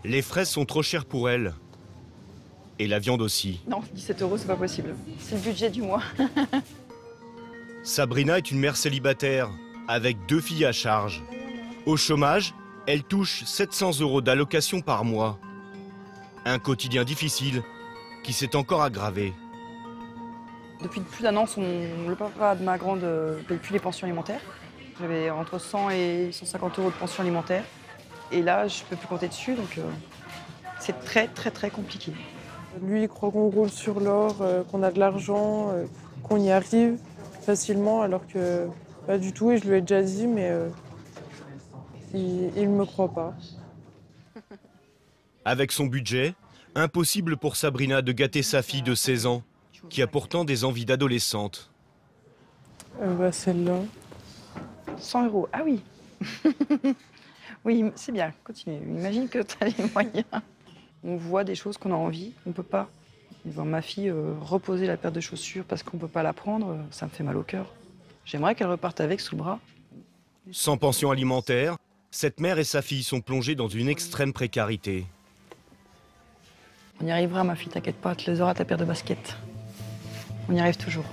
Les fraises sont trop chères pour elle. Et la viande aussi. Non, 17 €, c'est pas possible. C'est le budget du mois. Sabrina est une mère célibataire, avec 2 filles à charge. Au chômage, elle touche 700 € d'allocation par mois. Un quotidien difficile qui s'est encore aggravé. Depuis plus d'1 an, le papa de ma grande paye plus les pensions alimentaires. J'avais entre 100 et 150 € de pension alimentaire. Et là, je peux plus compter dessus, donc c'est très, très, très compliqué. Lui, il croit qu'on roule sur l'or, qu'on a de l'argent, qu'on y arrive facilement, alors que pas du tout. Et je lui ai déjà dit, mais il ne me croit pas. Avec son budget, impossible pour Sabrina de gâter sa fille de 16 ans, qui a pourtant des envies d'adolescente. Celle-là. 100 €, ah oui. Oui, c'est bien, continue. Imagine que tu as les moyens. On voit des choses qu'on a envie, on ne peut pas. Et voir ma fille reposer la paire de chaussures parce qu'on ne peut pas la prendre, ça me fait mal au cœur. J'aimerais qu'elle reparte avec sous le bras. Sans pension alimentaire, cette mère et sa fille sont plongées dans une extrême précarité. On y arrivera, ma fille, t'inquiète pas, tu les auras ta paire de baskets. On y arrive toujours.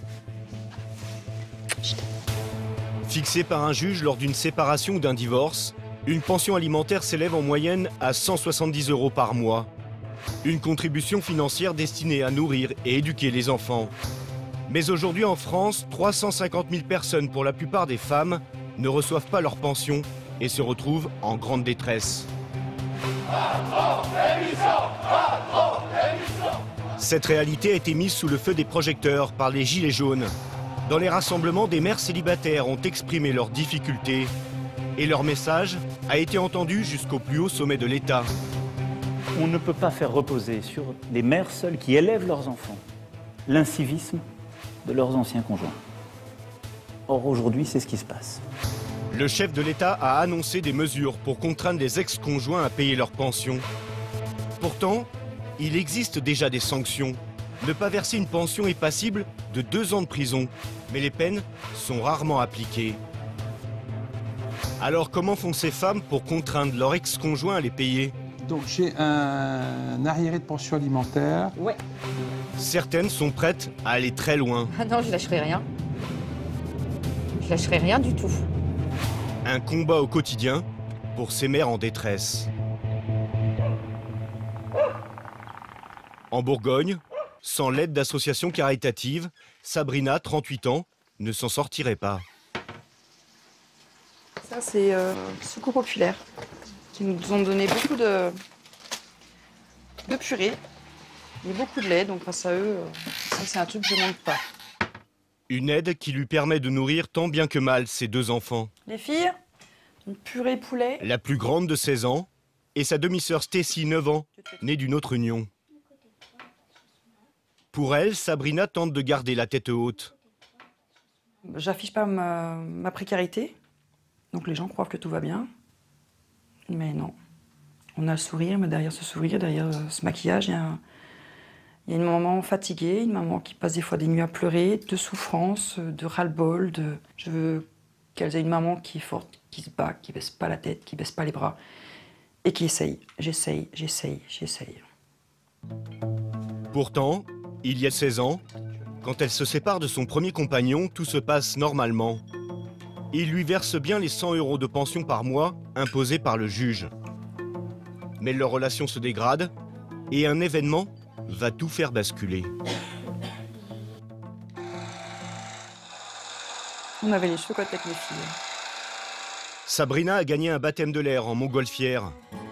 Fixée par un juge lors d'une séparation ou d'un divorce, une pension alimentaire s'élève en moyenne à 170 € par mois. Une contribution financière destinée à nourrir et éduquer les enfants. Mais aujourd'hui en France, 350 000 personnes, pour la plupart des femmes, ne reçoivent pas leur pension et se retrouvent en grande détresse. Cette réalité a été mise sous le feu des projecteurs par les Gilets jaunes. Dans les rassemblements, des mères célibataires ont exprimé leurs difficultés et leur message a été entendu jusqu'au plus haut sommet de l'État. On ne peut pas faire reposer sur des mères seules qui élèvent leurs enfants l'incivisme de leurs anciens conjoints. Or, aujourd'hui, c'est ce qui se passe. Le chef de l'État a annoncé des mesures pour contraindre les ex-conjoints à payer leur pension. Pourtant, il existe déjà des sanctions. Ne pas verser une pension est passible de 2 ans de prison, mais les peines sont rarement appliquées. Alors comment font ces femmes pour contraindre leur ex-conjoint à les payer? Donc j'ai un arriéré de pension alimentaire. Ouais. Certaines sont prêtes à aller très loin. Ah non, je lâcherai rien. Je lâcherai rien du tout. Un combat au quotidien pour ces mères en détresse. En Bourgogne, sans l'aide d'associations caritatives, Sabrina, 38 ans, ne s'en sortirait pas. Ça, c'est Secours Populaire, qui nous ont donné beaucoup de purée et beaucoup de lait. Donc grâce à eux, ça c'est un truc que je ne manque pas. Une aide qui lui permet de nourrir tant bien que mal ses 2 enfants. Les filles, une purée poulet. La plus grande de 16 ans et sa demi-sœur Stacy, 9 ans, née d'une autre union. Pour elle, Sabrina tente de garder la tête haute. J'affiche pas ma précarité, donc les gens croient que tout va bien. Mais non. On a le sourire, mais derrière ce sourire, derrière ce maquillage, il y a une maman fatiguée, une maman qui passe des fois des nuits à pleurer, de souffrance, de ras-le-bol. Je veux qu'elles aient une maman qui est forte, qui se bat, qui baisse pas la tête, qui baisse pas les bras, et qui essaye. J'essaye. Pourtant, il y a 16 ans, quand elle se sépare de son premier compagnon, tout se passe normalement. Il lui verse bien les 100 € de pension par mois imposés par le juge. Mais leur relation se dégrade et un événement va tout faire basculer. On avait les cheveux côte avec les filles. Sabrina a gagné un baptême de l'air en montgolfière.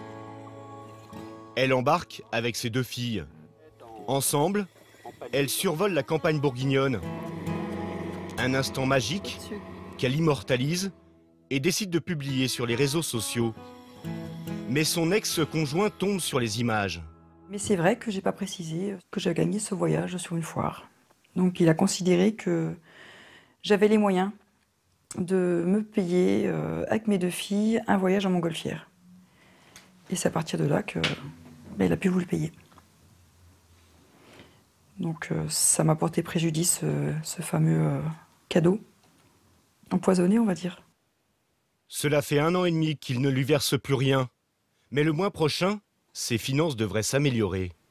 Elle embarque avec ses 2 filles. Ensemble, elles survolent la campagne bourguignonne. Un instant magique qu'elle immortalise et décide de publier sur les réseaux sociaux. Mais son ex-conjoint tombe sur les images. Mais c'est vrai que j'ai pas précisé que j'ai gagné ce voyage sur une foire. Donc il a considéré que j'avais les moyens de me payer avec mes 2 filles un voyage en montgolfière. Et c'est à partir de là que il a pu vous le payer. Donc ça m'a porté préjudice, ce fameux cadeau empoisonné, on va dire. Cela fait 1 an et demi qu'il ne lui verse plus rien. Mais le mois prochain, ses finances devraient s'améliorer.